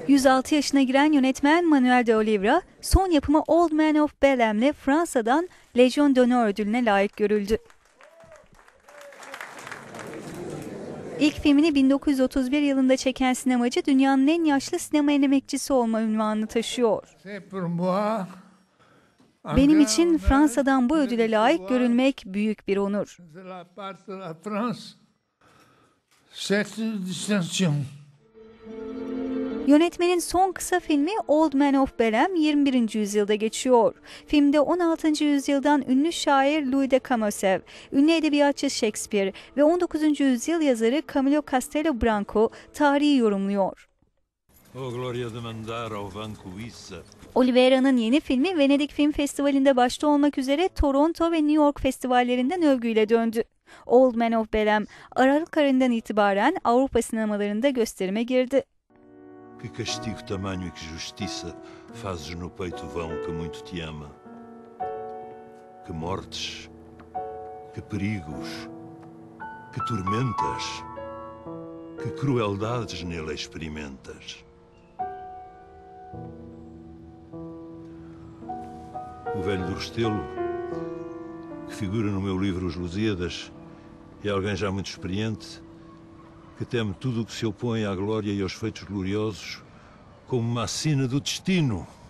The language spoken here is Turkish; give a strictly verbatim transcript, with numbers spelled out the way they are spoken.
yüz altı yaşına giren yönetmen Manuel de Oliveira, son yapımı Old Man of Bellem'le Fransa'dan Légion d'honneur ödülüne layık görüldü. İlk filmini bin dokuz yüz otuz bir yılında çeken sinemacı, dünyanın en yaşlı sinema emekçisi olma unvanını taşıyor. Benim için Fransa'dan bu ödüle layık görülmek büyük bir onur. Yönetmenin son kısa filmi Old Man of Bellem yirmi birinci yüzyılda geçiyor. Filmde on altıncı yüzyıldan ünlü şair Louis de Camosev, ünlü edebiyatçı Shakespeare ve on dokuzuncu yüzyıl yazarı Camillo Castelo Branco tarihi yorumluyor. Oliveira'nın yeni filmi Venedik Film Festivali'nde başta olmak üzere Toronto ve New York festivallerinden övgüyle döndü. Old Man of Bellem, Aralık ayından itibaren Avrupa sinemalarında gösterime girdi. Que castigo tamanho e que justiça fazes no peito vão que muito te ama. Que mortes, que perigos, que tormentas, que crueldades nele experimentas. O velho do Restelo, que figura no meu livro Os Lusíadas, é alguém já muito experiente, que teme tudo o que se opõe à glória e aos feitos gloriosos como uma sina do destino.